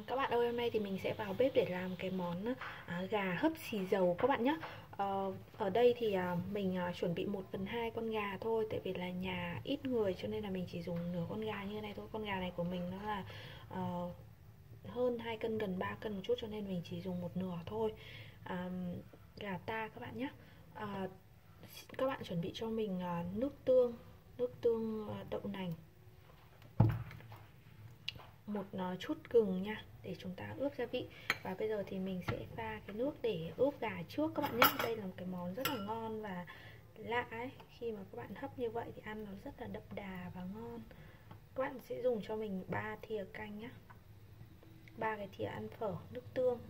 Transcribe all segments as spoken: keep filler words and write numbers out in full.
Các bạn ơi, hôm nay thì mình sẽ vào bếp để làm cái món à, gà hấp xì dầu các bạn nhé. Ờ, ở đây thì à, mình à, chuẩn bị một phần hai con gà thôi. Tại vì là nhà ít người cho nên là mình chỉ dùng nửa con gà như này thôi. Con gà này của mình nó là uh, hơn hai cân, gần ba cân một chút, cho nên mình chỉ dùng một nửa thôi. à, Gà ta các bạn nhé. à, Các bạn chuẩn bị cho mình à, nước tương, nước tương à, đậu nành, một chút gừng nha, để chúng ta ướp gia vị. Và bây giờ thì mình sẽ pha cái nước để ướp gà trước các bạn nhé. Đây là một cái món rất là ngon và lạ ấy. Khi mà các bạn hấp như vậy thì ăn nó rất là đậm đà và ngon. Các bạn sẽ dùng cho mình ba thìa canh nhé, ba cái thìa ăn phở nước tương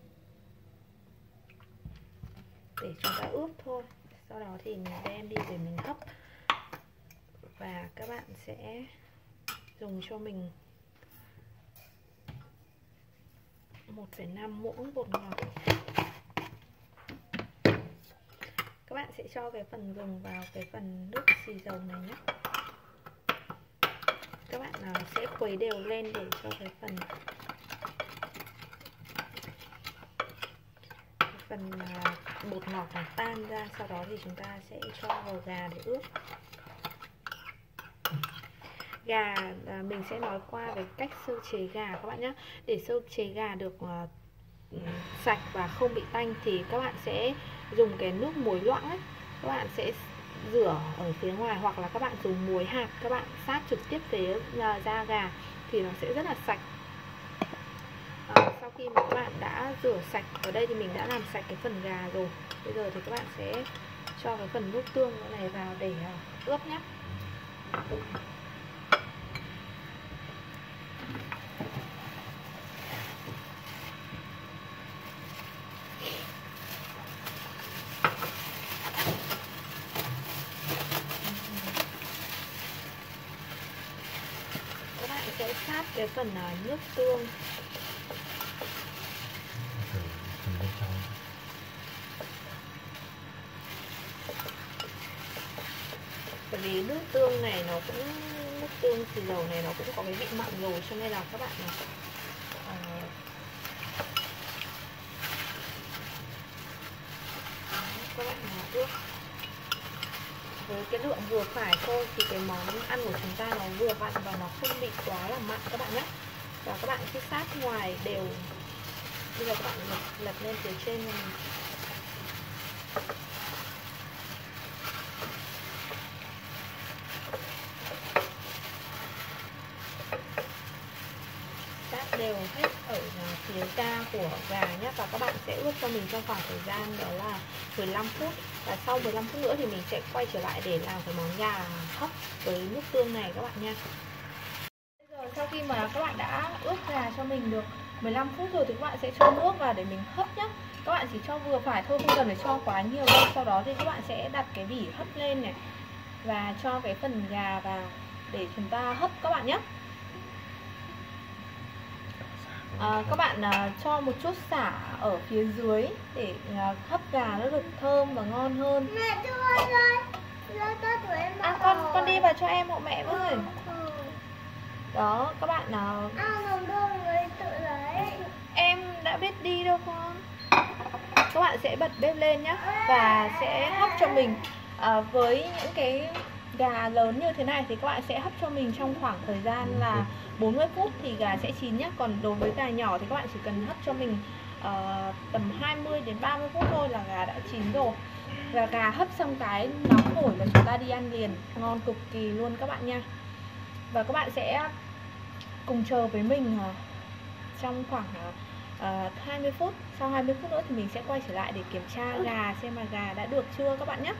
để chúng ta ướp thôi. Sau đó thì mình đem đi để mình hấp. Và các bạn sẽ dùng cho mình một phẩy năm muỗng bột ngọt. Các bạn sẽ cho cái phần gừng vào cái phần nước xì dầu này nhé. Các bạn sẽ khuấy đều lên để cho cái phần cái phần bột ngọt nó tan ra. Sau đó thì chúng ta sẽ cho vào gà để ướp. Gà mình sẽ nói qua về cách sơ chế gà các bạn nhé. Để sơ chế gà được uh, sạch và không bị tanh thì các bạn sẽ dùng cái nước muối loãng ấy. Các bạn sẽ rửa ở phía ngoài, hoặc là các bạn dùng muối hạt, các bạn sát trực tiếp phía uh, da gà thì nó sẽ rất là sạch. uh, Sau khi mà các bạn đã rửa sạch, ở đây thì mình đã làm sạch cái phần gà rồi. Bây giờ thì các bạn sẽ cho cái phần nước tương này vào để uh, ướp nhé. Sẽ sát cái phần nước tương bởi vì nước tương này nó cũng nước tương xì dầu này nó cũng có cái vị mặn rồi, cho nên là các bạn uh, các bạn ướp với cái lượng vừa phải thôi thì cái món ăn của chúng ta nó vừa vặn và nó không bị quá là mặn các bạn nhé. Và các bạn cứ sát ngoài đều. Bây giờ các bạn lật, lật lên phía trên này. Sát đều hết ở phía da của gà nhé. Và các bạn sẽ ướp cho mình trong khoảng thời gian đó là mười lăm phút. Và sau mười lăm phút nữa thì mình sẽ quay trở lại để làm cái món gà hấp với nước tương này các bạn nha. Bây giờ sau khi mà các bạn đã ướp gà cho mình được mười lăm phút rồi thì các bạn sẽ cho nước vào để mình hấp nhé. Các bạn chỉ cho vừa phải thôi, không cần phải cho quá nhiều đâu. Sau đó thì các bạn sẽ đặt cái vỉ hấp lên này và cho cái phần gà vào để chúng ta hấp các bạn nhé. À, các bạn à, cho một chút sả ở phía dưới để à, hấp gà nó được thơm và ngon hơn. Mẹ đưa ơi, à, con con đi vào cho em hộ mẹ với. Đó các bạn nào. Em đã biết đi đâu con. Các bạn sẽ bật bếp lên nhé và sẽ hấp cho mình. à, với những cái gà lớn như thế này thì các bạn sẽ hấp cho mình trong khoảng thời gian là bốn mươi phút thì gà sẽ chín nhé. Còn đối với gà nhỏ thì các bạn chỉ cần hấp cho mình uh, tầm hai mươi đến ba mươi phút thôi là gà đã chín rồi. Và gà hấp xong cái nóng hổi là chúng ta đi ăn liền, ngon cực kỳ luôn các bạn nha. Và các bạn sẽ cùng chờ với mình uh, trong khoảng uh, hai mươi phút. Sau hai mươi phút nữa thì mình sẽ quay trở lại để kiểm tra gà xem mà gà đã được chưa các bạn nhé.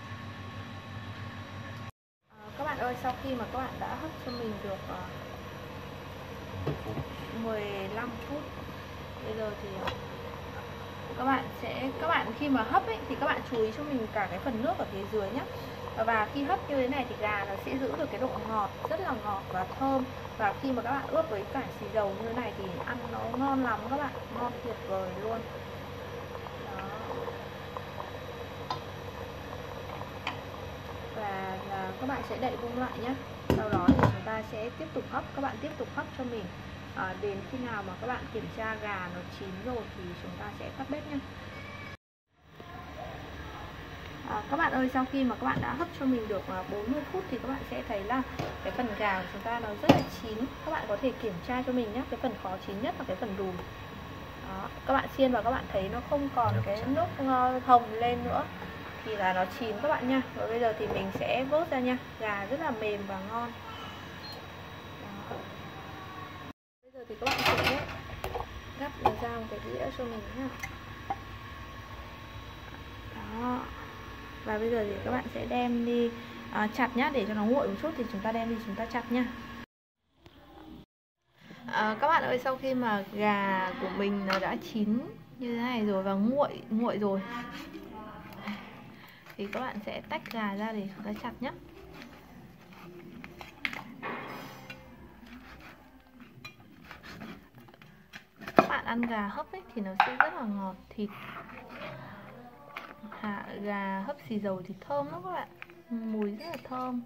Các bạn ơi, sau khi mà các bạn đã hấp cho mình được uh, mười lăm phút, bây giờ thì uh, các bạn sẽ các bạn khi mà hấp ấy, thì các bạn chú ý cho mình cả cái phần nước ở phía dưới nhé. Và khi hấp như thế này thì gà nó sẽ giữ được cái độ ngọt, rất là ngọt và thơm. Và khi mà các bạn ướp với cả xì dầu như thế này thì ăn nó ngon lắm các bạn, ngon tuyệt vời luôn. Đó. Và là các bạn sẽ đậy vung lại nhé. Sau đó thì chúng ta sẽ tiếp tục hấp, các bạn tiếp tục hấp cho mình à, đến khi nào mà các bạn kiểm tra gà nó chín rồi thì chúng ta sẽ tắt bếp nha. À, các bạn ơi, sau khi mà các bạn đã hấp cho mình được bốn mươi phút thì các bạn sẽ thấy là cái phần gà của chúng ta nó rất là chín. Các bạn có thể kiểm tra cho mình nhé, cái phần khó chín nhất là cái phần đùi. Đó, các bạn xiên vào các bạn thấy nó không còn cái nước hồng lên nữa thì là nó chín các bạn nha. Và bây giờ thì mình sẽ vớt ra nha. Gà rất là mềm và ngon. Đó. Bây giờ thì các bạn sẽ gắp ra một cái đĩa cho mình nhá. Đó. Và bây giờ thì các bạn sẽ đem đi à, chặt nhá, để cho nó nguội một chút thì chúng ta đem đi chúng ta chặt nhá. À, các bạn ơi, sau khi mà gà của mình nó đã chín như thế này rồi và nguội nguội rồi thì các bạn sẽ tách gà ra để chúng ta chặt nhé. Các bạn ăn gà hấp ấy thì nó sẽ rất là ngọt thịt. À, gà hấp xì dầu thì thơm lắm các bạn, mùi rất là thơm.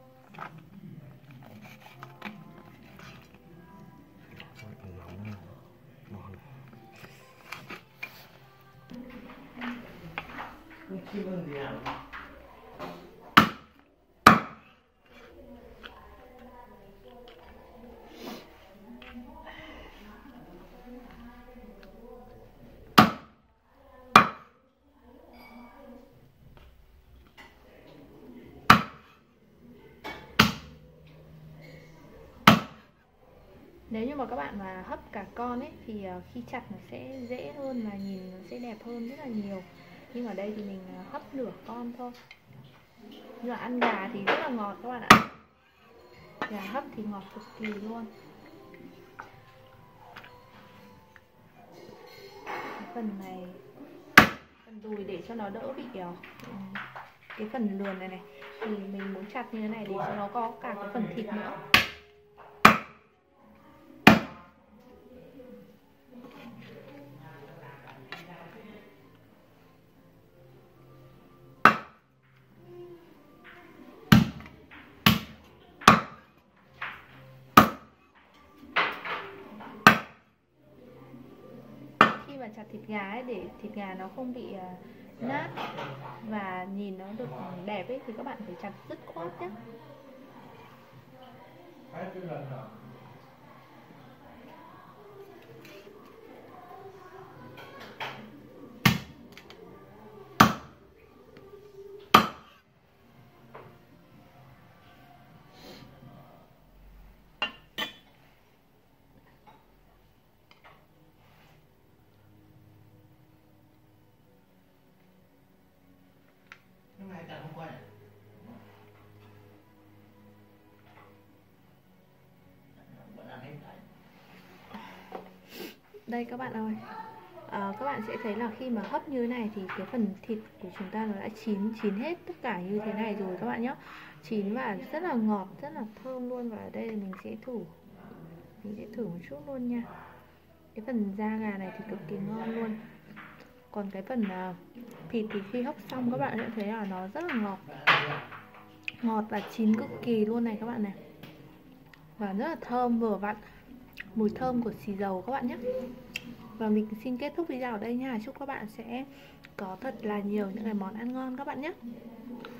Nếu như mà các bạn mà hấp cả con ấy thì khi chặt nó sẽ dễ hơn và nhìn nó sẽ đẹp hơn rất là nhiều. Nhưng ở đây thì mình hấp nửa con thôi. Nhưng mà ăn gà thì rất là ngọt các bạn ạ. Gà hấp thì ngọt cực kỳ luôn. Cái phần này, phần đùi để cho nó đỡ bị kéo. Cái phần lườn này này thì mình muốn chặt như thế này để cho nó có cả cái phần thịt nữa. Khi mà chặt thịt gà ấy, để thịt gà nó không bị uh, nát và nhìn nó được đẹp ấy thì các bạn phải chặt dứt khoát nhé. Đây các bạn ơi, à, các bạn sẽ thấy là khi mà hấp như thế này thì cái phần thịt của chúng ta nó đã chín chín hết tất cả như thế này rồi các bạn nhé. Chín và rất là ngọt, rất là thơm luôn. Và ở đây mình sẽ thử mình sẽ thử một chút luôn nha. Cái phần da gà này thì cực kỳ ngon luôn. Còn cái phần uh, thịt thì khi hấp xong các bạn sẽ thấy là nó rất là ngọt, ngọt và chín cực kỳ luôn này các bạn này. Và rất là thơm vừa vặn, mùi thơm của xì dầu các bạn nhé. Và mình xin kết thúc video ở đây nha. Chúc các bạn sẽ có thật là nhiều những cái món ăn ngon các bạn nhé.